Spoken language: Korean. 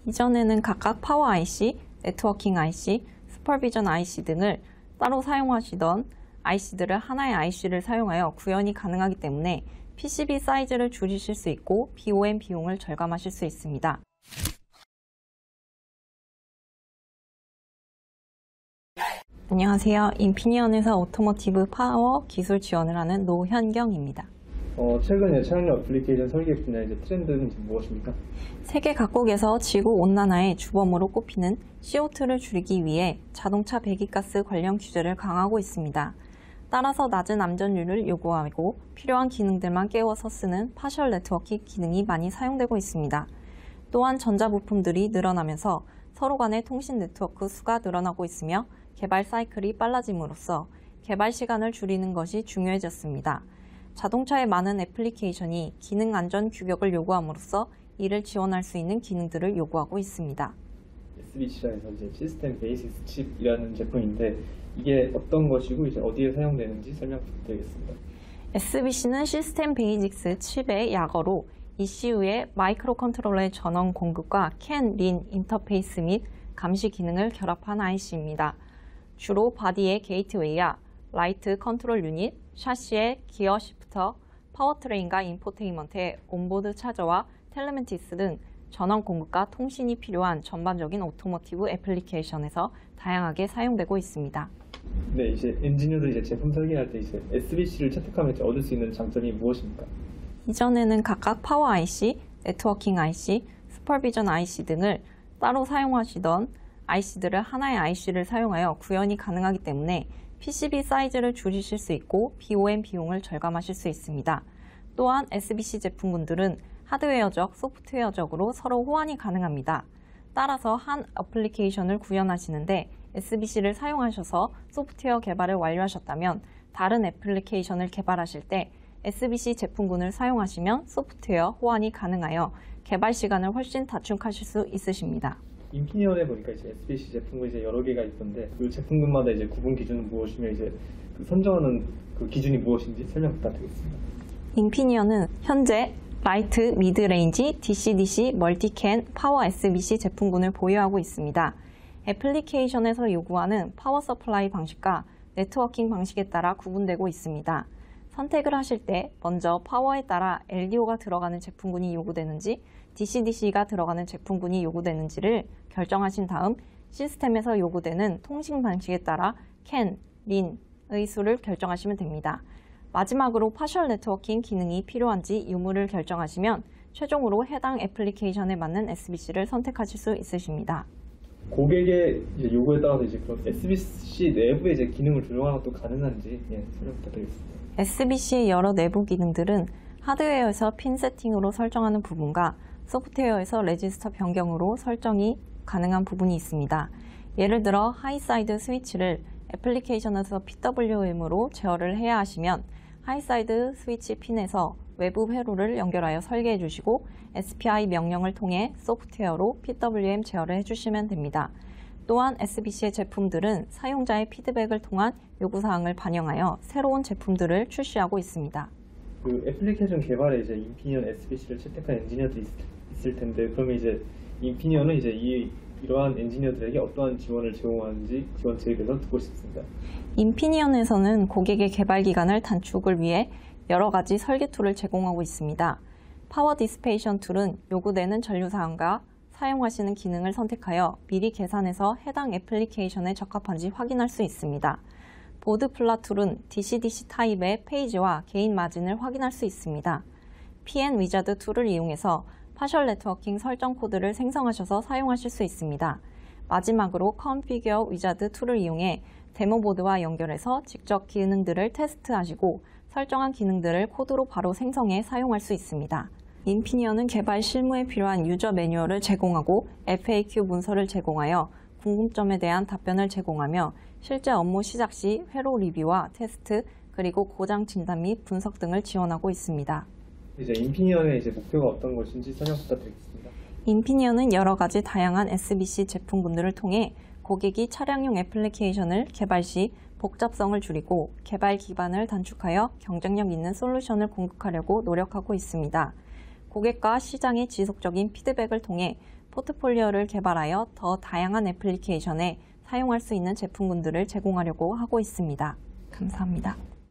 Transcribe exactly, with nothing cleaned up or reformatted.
이전에는 각각 파워 아이씨, 네트워킹 아이씨, 슈퍼비전 아이씨 등을 따로 사용하시던 아이씨들을 하나의 아이씨를 사용하여 구현이 가능하기 때문에 피씨비 사이즈를 줄이실 수 있고 비오엠 비용을 절감하실 수 있습니다. 안녕하세요. 인피니언에서 오토모티브 파워 기술 지원을 하는 노현경입니다. 어, 최근에 차량용 애플리케이션 설계 분야의 이제 트렌드는 지금 무엇입니까? 세계 각국에서 지구온난화의 주범으로 꼽히는 씨오투를 줄이기 위해 자동차 배기가스 관련 규제를 강화하고 있습니다. 따라서 낮은 안전율을 요구하고 필요한 기능들만 깨워서 쓰는 파셜 네트워킹 기능이 많이 사용되고 있습니다. 또한 전자부품들이 늘어나면서 서로 간의 통신 네트워크 수가 늘어나고 있으며 개발 사이클이 빨라짐으로써 개발 시간을 줄이는 것이 중요해졌습니다. 자동차의 많은 애플리케이션이 기능 안전 규격을 요구함으로써 이를 지원할 수 있는 기능들을 요구하고 있습니다. 에스비씨라 해서 이제 시스템 베이시스 칩이라는 제품인데 이게 어떤 것이고 이제 어디에 사용되는지 설명 부탁드리겠습니다. 에스비씨는 시스템 베이직스 칩의 약어로 이씨유의 마이크로 컨트롤러의 전원 공급과 캔, 린 인터페이스 및 감시 기능을 결합한 아이씨입니다. 주로 바디의 게이트웨이와 라이트 컨트롤 유닛, 샤시의 기어 시프터, 파워트레인과 인포테인먼트의 온보드 차저와 텔레메티스 등 전원 공급과 통신이 필요한 전반적인 오토모티브 애플리케이션에서 다양하게 사용되고 있습니다. 네, 이제 엔지니어들이 이제 제품 설계할 때 이제 에스비씨를 채택하면 이제 얻을 수 있는 장점이 무엇입니까? 이전에는 각각 파워 아이씨, 네트워킹 아이씨, 슈퍼비전 아이씨 등을 따로 사용하시던 아이씨들을 하나의 아이씨를 사용하여 구현이 가능하기 때문에 피씨비 사이즈를 줄이실 수 있고 비오엠 비용을 절감하실 수 있습니다. 또한 에스비씨 제품군들은 하드웨어적, 소프트웨어적으로 서로 호환이 가능합니다. 따라서 한 애플리케이션을 구현하시는데 에스비씨를 사용하셔서 소프트웨어 개발을 완료하셨다면 다른 애플리케이션을 개발하실 때 에스비씨 제품군을 사용하시면 소프트웨어 호환이 가능하여 개발 시간을 훨씬 단축하실 수 있으십니다. 인피니언에 보니까 이제 에스비씨 제품군이 이제 여러 개가 있던데 그 제품군마다 이제 구분 기준은 무엇이며 이제 그 선정하는 그 기준이 무엇인지 설명 부탁드리겠습니다. 인피니언은 현재 라이트, 미드레인지, 디씨디씨, 멀티캔, 파워 에스비씨 제품군을 보유하고 있습니다. 애플리케이션에서 요구하는 파워 서플라이 방식과 네트워킹 방식에 따라 구분되고 있습니다. 선택을 하실 때 먼저 파워에 따라 엘디오가 들어가는 제품군이 요구되는지 디씨디씨가 들어가는 제품군이 요구되는지를 결정하신 다음 시스템에서 요구되는 통신 방식에 따라 캔, 린의 수를 결정하시면 됩니다. 마지막으로 파셜 네트워킹 기능이 필요한지 유무를 결정하시면 최종으로 해당 애플리케이션에 맞는 에스비씨를 선택하실 수 있으십니다. 고객의 이제 요구에 따라서 이제 그런 에스비씨 내부의 이제 기능을 조정하는 것도 가능한지 예, 설명 부탁드리겠습니다. 에스비씨의 여러 내부 기능들은 하드웨어에서 핀 세팅으로 설정하는 부분과 소프트웨어에서 레지스터 변경으로 설정이 가능한 부분이 있습니다. 예를 들어 하이사이드 스위치를 애플리케이션에서 피더블유엠으로 제어를 해야 하시면 하이사이드 스위치 핀에서 외부 회로를 연결하여 설계해 주시고 에스피아이 명령을 통해 소프트웨어로 피더블유엠 제어를 해주시면 됩니다. 또한 에스비씨의 제품들은 사용자의 피드백을 통한 요구사항을 반영하여 새로운 제품들을 출시하고 있습니다. 그 애플리케이션 개발에 이제 인피니언 에스비씨를 채택한 엔지니어들이 있, 있을 텐데 그러면 이제 인피니언은 이제 이 이러한 엔지니어들에게 어떠한 지원을 제공하는지 지원책에 대해서 듣고 싶습니다. 인피니언에서는 고객의 개발 기간을 단축을 위해 여러 가지 설계 툴을 제공하고 있습니다. 파워 디스페이션 툴은 요구되는 전류사항과 사용하시는 기능을 선택하여 미리 계산해서 해당 애플리케이션에 적합한지 확인할 수 있습니다. 보드 플랫 툴은 디씨디씨 타입의 페이지와 게인 마진을 확인할 수 있습니다. 피엔 위자드 툴을 이용해서 파셜 네트워킹 설정 코드를 생성하셔서 사용하실 수 있습니다. 마지막으로 컨피규어 위자드 툴을 이용해 데모보드와 연결해서 직접 기능들을 테스트하시고 설정한 기능들을 코드로 바로 생성해 사용할 수 있습니다. 인피니언은 개발 실무에 필요한 유저 매뉴얼을 제공하고 에프에이큐 문서를 제공하여 궁금점에 대한 답변을 제공하며 실제 업무 시작 시 회로 리뷰와 테스트, 그리고 고장 진단 및 분석 등을 지원하고 있습니다. 이제 인피니언의 이제 목표가 어떤 것인지 설명 부탁드리겠습니다. 인피니언은 여러 가지 다양한 에스비씨 제품군들을 통해 고객이 차량용 애플리케이션을 개발 시 복잡성을 줄이고 개발 기반을 단축하여 경쟁력 있는 솔루션을 공급하려고 노력하고 있습니다. 고객과 시장의 지속적인 피드백을 통해 포트폴리오를 개발하여 더 다양한 애플리케이션에 사용할 수 있는 제품군들을 제공하려고 하고 있습니다. 감사합니다.